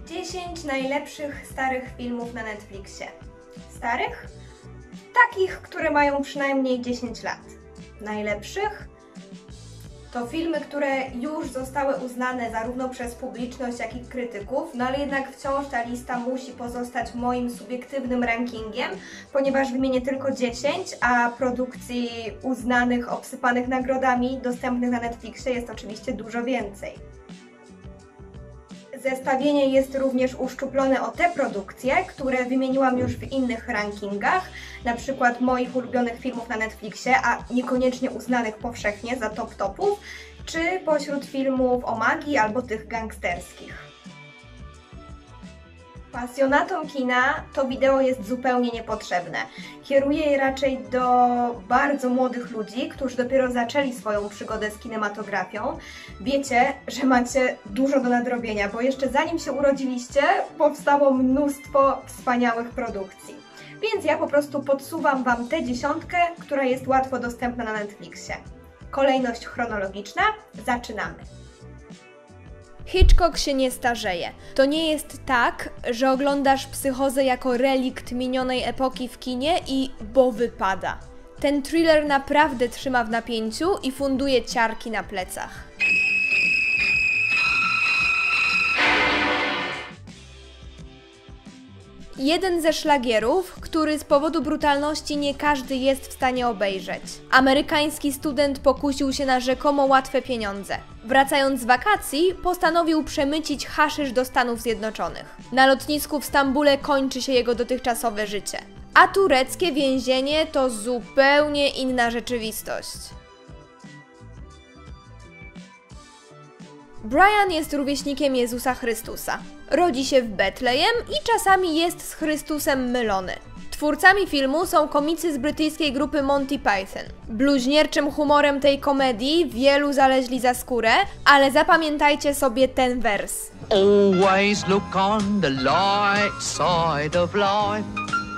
10 najlepszych starych filmów na Netflixie. Starych? Takich, które mają przynajmniej 10 lat. Najlepszych? To filmy, które już zostały uznane zarówno przez publiczność, jak i krytyków, no ale jednak wciąż ta lista musi pozostać moim subiektywnym rankingiem, ponieważ wymienię tylko 10, a produkcji uznanych, obsypanych nagrodami dostępnych na Netflixie jest oczywiście dużo więcej. Zestawienie jest również uszczuplone o te produkcje, które wymieniłam już w innych rankingach, na przykład moich ulubionych filmów na Netflixie, a niekoniecznie uznanych powszechnie za top topów, czy pośród filmów o magii albo tych gangsterskich. Pasjonatom kina to wideo jest zupełnie niepotrzebne. Kieruję je raczej do bardzo młodych ludzi, którzy dopiero zaczęli swoją przygodę z kinematografią. Wiecie, że macie dużo do nadrobienia, bo jeszcze zanim się urodziliście, powstało mnóstwo wspaniałych produkcji. Więc ja po prostu podsuwam Wam tę dziesiątkę, która jest łatwo dostępna na Netflixie. Kolejność chronologiczna, zaczynamy. Hitchcock się nie starzeje. To nie jest tak, że oglądasz Psychozę jako relikt minionej epoki w kinie i bo wypada. Ten thriller naprawdę trzyma w napięciu i funduje ciarki na plecach. Jeden ze szlagierów, który z powodu brutalności nie każdy jest w stanie obejrzeć. Amerykański student pokusił się na rzekomo łatwe pieniądze. Wracając z wakacji, postanowił przemycić haszysz do Stanów Zjednoczonych. Na lotnisku w Stambule kończy się jego dotychczasowe życie. A tureckie więzienie to zupełnie inna rzeczywistość. Brian jest rówieśnikiem Jezusa Chrystusa. Rodzi się w Betlejem i czasami jest z Chrystusem mylony. Twórcami filmu są komicy z brytyjskiej grupy Monty Python. Bluźnierczym humorem tej komedii wielu zaleźli za skórę, ale zapamiętajcie sobie ten wers. Always look on the light side of life.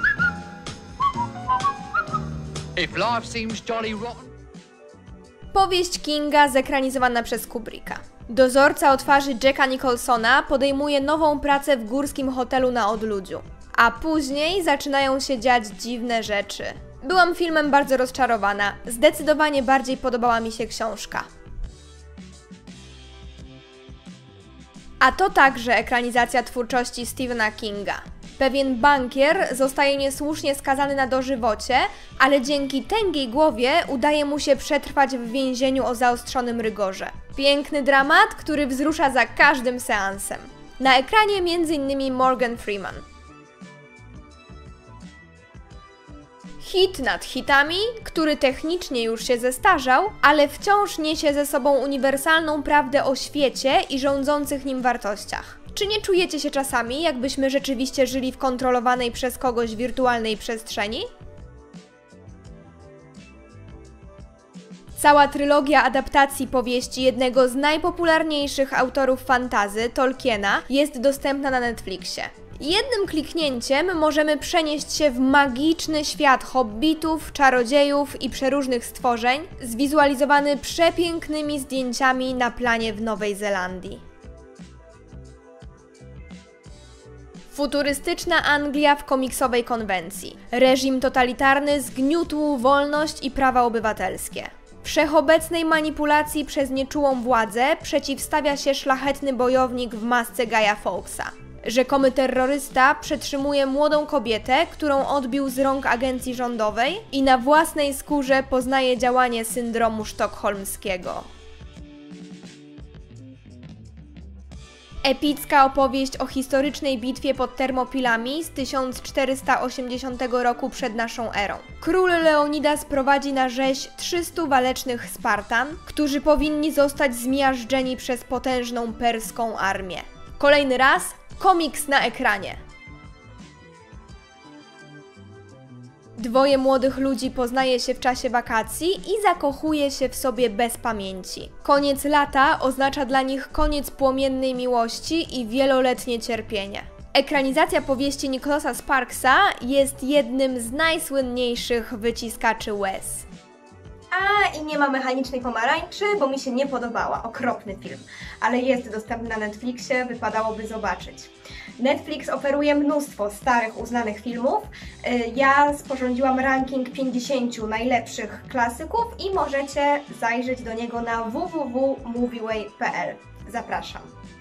If life seems jolly rotten. Powieść Kinga zekranizowana przez Kubricka. Dozorca o twarzy Jacka Nicholsona podejmuje nową pracę w górskim hotelu na odludziu. A później zaczynają się dziać dziwne rzeczy. Byłam filmem bardzo rozczarowana. Zdecydowanie bardziej podobała mi się książka. A to także ekranizacja twórczości Stephena Kinga. Pewien bankier zostaje niesłusznie skazany na dożywocie, ale dzięki tęgiej głowie udaje mu się przetrwać w więzieniu o zaostrzonym rygorze. Piękny dramat, który wzrusza za każdym seansem. Na ekranie m.in. Morgan Freeman. Hit nad hitami, który technicznie już się zestarzał, ale wciąż niesie ze sobą uniwersalną prawdę o świecie i rządzących nim wartościach. Czy nie czujecie się czasami, jakbyśmy rzeczywiście żyli w kontrolowanej przez kogoś wirtualnej przestrzeni? Cała trylogia adaptacji powieści jednego z najpopularniejszych autorów fantasy, Tolkiena, jest dostępna na Netflixie. Jednym kliknięciem możemy przenieść się w magiczny świat hobbitów, czarodziejów i przeróżnych stworzeń, zwizualizowany przepięknymi zdjęciami na planie w Nowej Zelandii. Futurystyczna Anglia w komiksowej konwencji. Reżim totalitarny zgniótł wolność i prawa obywatelskie. Wszechobecnej manipulacji przez nieczułą władzę przeciwstawia się szlachetny bojownik w masce Guya Fawkesa. Rzekomy terrorysta przetrzymuje młodą kobietę, którą odbił z rąk agencji rządowej i na własnej skórze poznaje działanie syndromu sztokholmskiego. Epicka opowieść o historycznej bitwie pod Termopilami z 1480 roku przed naszą erą. Król Leonidas prowadzi na rzeź 300 walecznych Spartan, którzy powinni zostać zmiażdżeni przez potężną perską armię. Kolejny raz komiks na ekranie. Dwoje młodych ludzi poznaje się w czasie wakacji i zakochuje się w sobie bez pamięci. Koniec lata oznacza dla nich koniec płomiennej miłości i wieloletnie cierpienie. Ekranizacja powieści Nicholasa Sparksa jest jednym z najsłynniejszych wyciskaczy łez. A i nie ma Mechanicznej pomarańczy, bo mi się nie podobała. Okropny film. Ale jest dostępny na Netflixie, wypadałoby zobaczyć. Netflix oferuje mnóstwo starych, uznanych filmów. Ja sporządziłam ranking 50 najlepszych klasyków i możecie zajrzeć do niego na www.movieway.pl. Zapraszam.